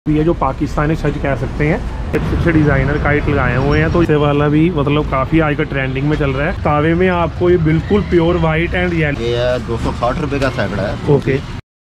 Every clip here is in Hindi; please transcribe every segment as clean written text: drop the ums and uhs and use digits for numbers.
भी है जो पाकिस्तानी छज कह सकते हैं। अच्छे डिजाइनर काइट लगाए हुए हैं, तो इसे वाला भी मतलब काफी आजकल ट्रेंडिंग में चल रहा है। तावे में आपको ये बिल्कुल प्योर वाइट एंड येलो, ये 260 रुपए का सैकड़ा है। Okay.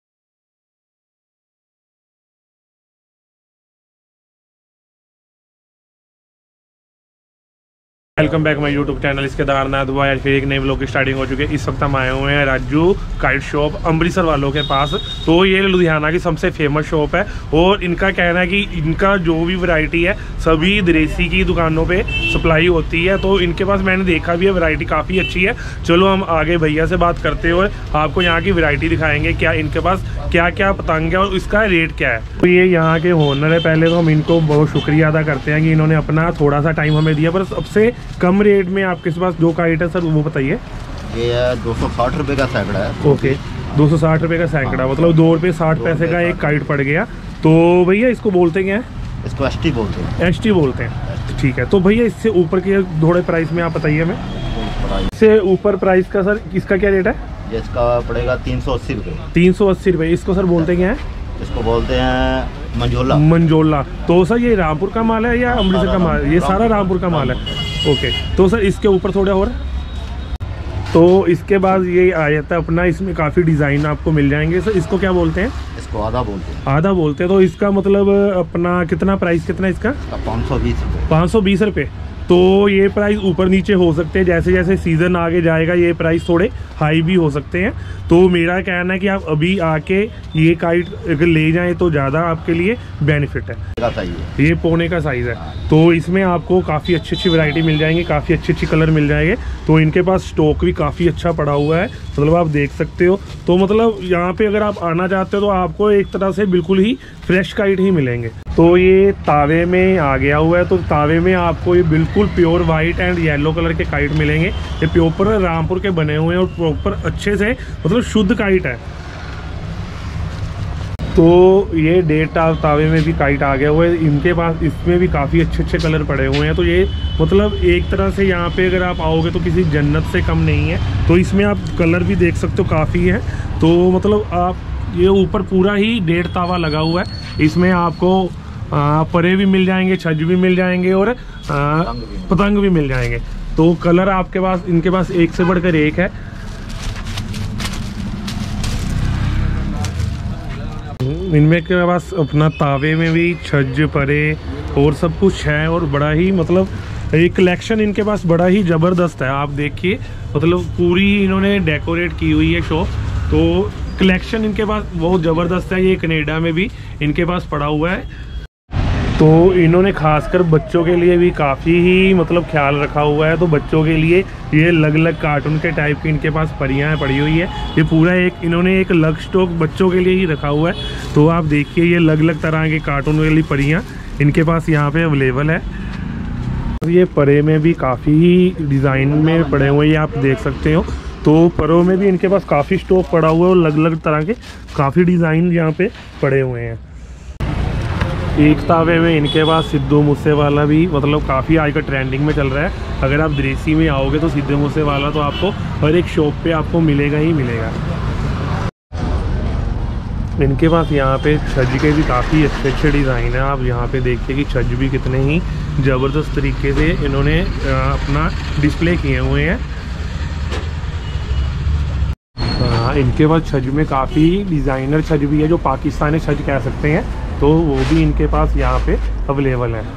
Welcome back my YouTube channel. इसके केदारनाथ हुआ फिर एक नए व्लॉग की स्टार्टिंग हो चुकी है। इस वक्त हम आए हुए हैं राजू काइट शॉप अमृतसर वालों के पास। तो ये लुधियाना की सबसे फेमस शॉप है और इनका कहना है कि इनका जो भी वैरायटी है सभी दरेसी की दुकानों पे सप्लाई होती है। तो इनके पास मैंने देखा भी है, वैरायटी काफ़ी अच्छी है। चलो हम आगे भैया से बात करते हुए आपको यहाँ की वैरायटी दिखाएंगे, क्या इनके पास क्या क्या पतंग है और इसका रेट क्या है। तो ये यहाँ के ओनर है। पहले तो हम इनको बहुत शुक्रिया अदा करते हैं कि इन्होंने अपना थोड़ा सा टाइम हमें दिया, पर सबसे कम रेट में आपके पास जो काइट है सर वो बताइए। ये 260 रुपए का सैकड़ा है। ओके, 260 रुपए का सैकड़ा, मतलब 2 रुपये 60 पैसे का एक काइट पड़ गया। तो भैया इसको बोलते क्या है? इसको एसटी बोलते हैं। एसटी बोलते हैं, ठीक है। तो भैया इससे ऊपर के थोड़े प्राइस में आप बताइए हमें। इससे ऊपर प्राइस का सर इसका क्या रेट है? ये इसका पड़ेगा 380 रुपये। 380 रुपये। इसको सर बोलते क्या है? इसको बोलते हैं मंजोला। मंजोला। तो सर ये रामपुर का माल है या अमृतसर का माल है? ये सारा रामपुर का माल है। ओके, तो सर इसके ऊपर थोड़ा और, तो इसके बाद ये आ जाता है अपना, इसमें काफ़ी डिज़ाइन आपको मिल जाएंगे। सर इसको क्या बोलते हैं? इसको आधा बोलते हैं। आधा बोलते हैं। तो इसका मतलब अपना कितना प्राइस कितना इसका? 520 रुपये। 520 रुपये। तो ये प्राइस ऊपर नीचे हो सकते हैं, जैसे जैसे सीज़न आगे जाएगा ये प्राइस थोड़े हाई भी हो सकते हैं। तो मेरा कहना है कि आप अभी आके ये काइट अगर ले जाएं तो ज़्यादा आपके लिए बेनिफिट है। ये पौने का साइज़ है। तो इसमें आपको काफ़ी अच्छी अच्छी वैरायटी मिल जाएंगी, काफ़ी अच्छी अच्छी कलर मिल जाएंगे। तो इनके पास स्टॉक भी काफ़ी अच्छा पड़ा हुआ है, मतलब आप देख सकते हो। तो मतलब यहाँ पे अगर आप आना चाहते हो तो आपको एक तरह से बिल्कुल ही फ्रेश काइट ही मिलेंगे। तो ये तावे में आ गया हुआ है। तो तावे में आपको ये बिल्कुल pure white and yellow colour के काइट मिलेंगे। ये प्रॉपर रामपुर के बने हुए हैं और प्रॉपर अच्छे से मतलब शुद्ध काइट है। तो ये 1.5 तावे में भी काइट आ गया हुआ है इनके पास। इसमें भी काफ़ी अच्छे अच्छे कलर पड़े हुए हैं। तो ये मतलब एक तरह से यहाँ पे अगर आप आओगे तो किसी जन्नत से कम नहीं है। तो इसमें आप कलर भी देख सकते हो काफ़ी है। तो मतलब आप ये ऊपर पूरा ही 1.5 तावा लगा हुआ है। इसमें आपको परे भी मिल जाएंगे, छज भी मिल जाएंगे और पतंग भी मिल जाएंगे। तो कलर आपके पास इनके पास एक से बढ़कर एक है। इनमें के पास अपना तावे में भी छज परे और सब कुछ है और बड़ा ही मतलब ये कलेक्शन इनके पास बड़ा ही ज़बरदस्त है। आप देखिए मतलब पूरी इन्होंने डेकोरेट की हुई है शॉप। तो कलेक्शन इनके पास बहुत ज़बरदस्त है। ये कनाडा में भी इनके पास पड़ा हुआ है। तो इन्होंने खासकर बच्चों के लिए भी काफ़ी ही मतलब ख्याल रखा हुआ है। तो बच्चों के लिए ये अलग अलग कार्टून के टाइप की इनके पास परियां पड़ी हुई है। ये पूरा एक इन्होंने एक अलग स्टॉक बच्चों के लिए ही रखा हुआ है। तो आप देखिए ये अलग अलग तरह के कार्टून वाली परियां इनके पास यहाँ पे अवेलेबल है। ये परे में भी काफ़ी ही डिज़ाइन में पड़े हुए हैं, आप देख सकते हो। तो परों में भी इनके पास काफ़ी स्टॉक पड़ा हुआ है और अलग अलग तरह के काफ़ी डिज़ाइन यहाँ पे पड़े हुए हैं। एक तावे में इनके पास सिद्धू मूसे वाला भी मतलब काफ़ी आजकल ट्रेंडिंग में चल रहा है। अगर आप दरेसी में आओगे तो सिद्धू मूसे वाला तो आपको हर एक शॉप पे आपको मिलेगा ही मिलेगा। इनके पास यहाँ पे छज के भी काफ़ी अच्छे अच्छे डिज़ाइन है। आप यहाँ पे देखिए कि छज भी कितने ही ज़बरदस्त तरीके से इन्होंने अपना डिस्प्ले किए हुए हैं। इनके पास छज में काफ़ी डिज़ाइनर छज भी है जो पाकिस्तानी छज कह सकते हैं। तो वो भी इनके पास यहाँ पे अवेलेबल है।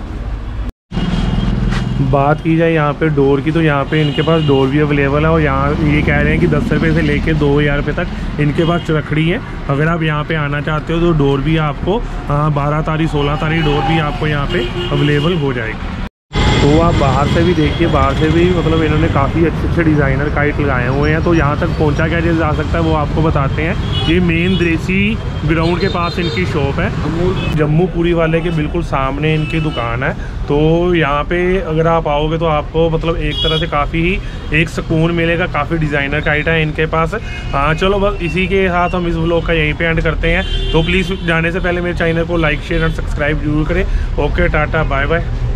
बात की जाए यहाँ पे डोर की, तो यहाँ पे इनके पास डोर भी अवेलेबल है। और यहाँ ये कह रहे हैं कि 10 रुपये से लेके 2000 रुपये तक इनके पास चरखड़ी है। अगर आप यहाँ पे आना चाहते हो तो डोर भी आपको 12 तारीख 16 तारीख डोर भी आपको यहाँ पे अवेलेबल हो जाएगी। तो आप बाहर से भी देखिए, बाहर से भी मतलब इन्होंने काफ़ी अच्छे अच्छे डिज़ाइनर काइट लगाए हुए हैं। तो यहाँ तक पहुँचा कैसे जा सकता है वो आपको बताते हैं। ये मेन दरेसी ग्राउंड के पास इनकी शॉप है। जम्मू पूरी वाले के बिल्कुल सामने इनकी दुकान है। तो यहाँ पे अगर आप आओगे तो आपको मतलब एक तरह से काफ़ी ही एक सुकून मिलेगा। काफ़ी डिज़ाइनर काइट है इनके पास। हाँ चलो बस इसी के साथ हम इस व्लॉग का यहीं पे एंड करते हैं। तो प्लीज़ जाने से पहले मेरे चैनल को लाइक शेयर और सब्सक्राइब जरूर करें। Okay, tata, bye bye.